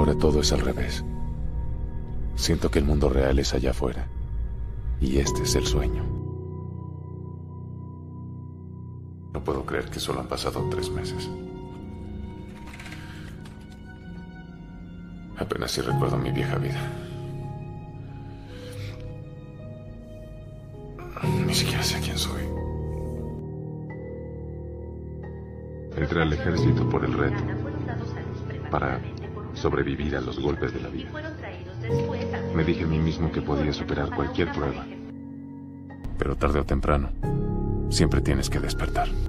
ahora todo es al revés. Siento que el mundo real es allá afuera. Y este es el sueño. No puedo creer que solo han pasado 3 meses. Apenas si recuerdo mi vieja vida. Ni siquiera sé quién soy. Entré al ejército por el reto, para sobrevivir a los golpes de la vida. Me dije a mí mismo que podía superar cualquier prueba. Pero tarde o temprano, siempre tienes que despertar.